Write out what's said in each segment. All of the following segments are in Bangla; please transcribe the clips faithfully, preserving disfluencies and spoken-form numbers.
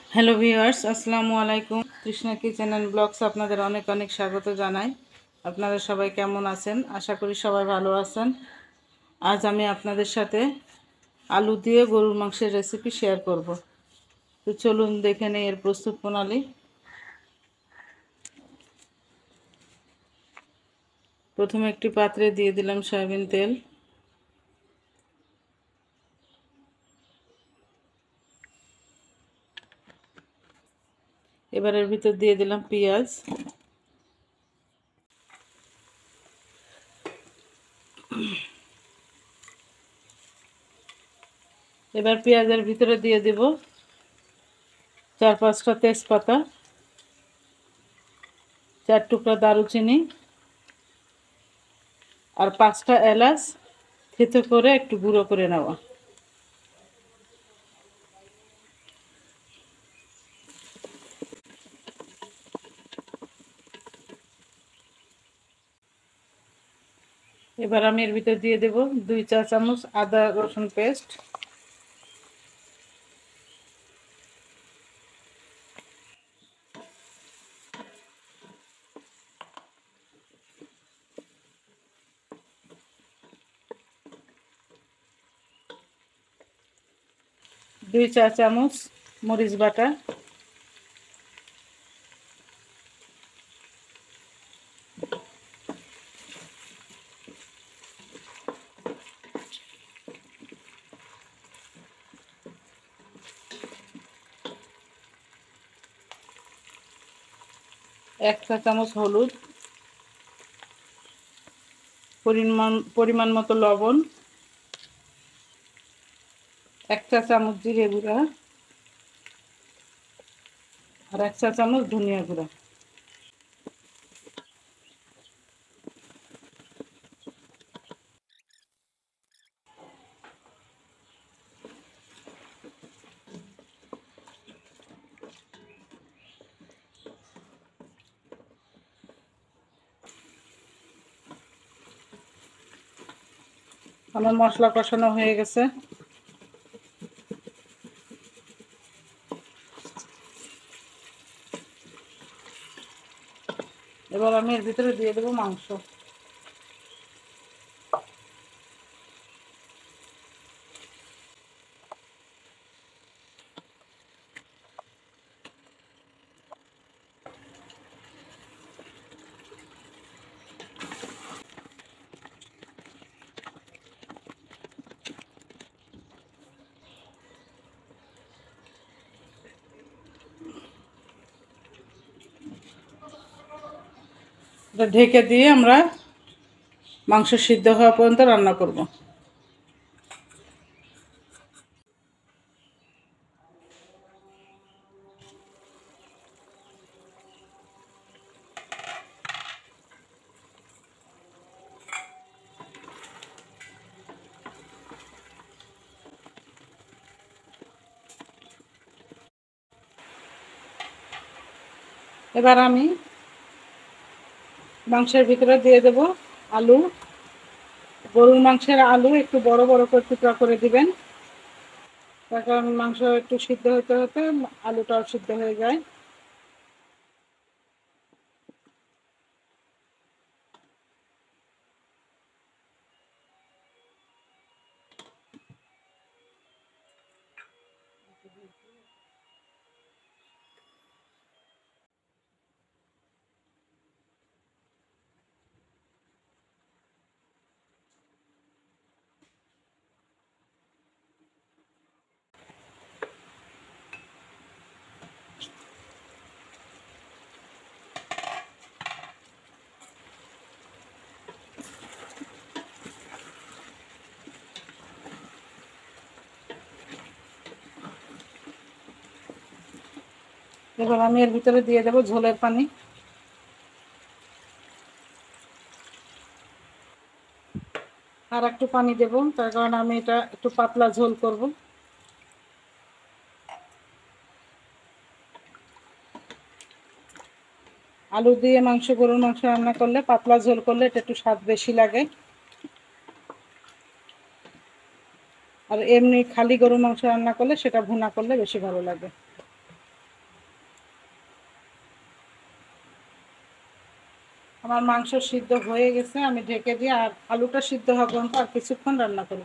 হ্যালো ভিউয়ার্স, আসসালামু আলাইকুম। তৃষ্ণা কিচেন অ্যান্ড ব্লগস আপনাদের অনেক অনেক স্বাগত জানাই। আপনারা সবাই কেমন আছেন? আশা করি সবাই ভালো আছেন। আজ আমি আপনাদের সাথে আলু দিয়ে গরুর মাংসের রেসিপি শেয়ার করব। তো চলুন দেখে নেই এর প্রস্তুত প্রণালী। প্রথমে একটি পাত্রে দিয়ে দিলাম সয়াবিন তেল। এবার এর ভিতর দিয়ে দিলাম পেঁয়াজ। এবার পেঁয়াজের ভিতরে দিয়ে দেব চার পাঁচটা তেজপাতা, চার টুকরা দারুচিনি আর পাঁচটা এলাচ থেতো করে একটু গুঁড়ো করে নেওয়া। এবার আমি এর ভিতর দিয়ে দেব দুই চা চামচ আদা রসুন পেস্ট, দুই চা চামচ মরিচ বাটা, এক চা চামচ হলুদ, পরিমাণ পরিমাণ মতো লবণ, এক চা চামচ জিরে গুঁড়া আর এক চা চামচ ধনিয়া গুঁড়া। আমার মশলা কষানো হয়ে গেছে। এবার আমি এর ভিতরে দিয়ে দেবো মাংস। এটা ঢেকে দিয়ে আমরা মাংস সিদ্ধ হওয়া পর্যন্ত রান্না করব। এবার আমি মাংসের ভিতরে দিয়ে দেব আলু। গরুর মাংসের আলু একটু বড় বড় করে টুকরা করে দিবেন, তার কারণ মাংস একটু সিদ্ধ হতে হতে আলুটাও সিদ্ধ হয়ে যায়। এবার আমি এর ভিতরে দিয়ে দেব ঝোলের পানি। আর একটু পানি দেব, তার কারণ আমি এটা একটু পাতলা ঝোল করব। আলু দিয়ে মাংস, গরুর মাংস রান্না করলে পাতলা ঝোল করলে এটা একটু স্বাদ বেশি লাগে, আর এমনি খালি গরুর মাংস রান্না করলে সেটা ভুনা করলে বেশি ভালো লাগে। আমার মাংস সিদ্ধ হয়ে গেছে, আমি ঢেকে দিয়ে আর আলুটা সিদ্ধ হওয়া পর্যন্ত আর কিছুক্ষণ রান্না করব।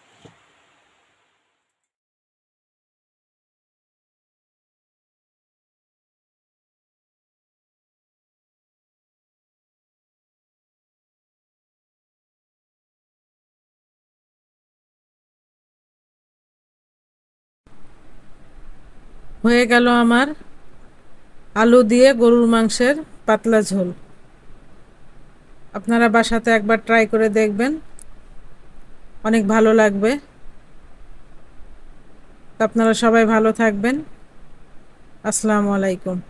হয়ে গেল আমার আলু দিয়ে গরুর মাংসের পাতলা ঝোল। আপনারা বাসাতে একবার ট্রাই করে দেখবেন, অনেক ভালো লাগবে। আপনারা সবাই ভালো থাকবেন। আসসালামু আলাইকুম।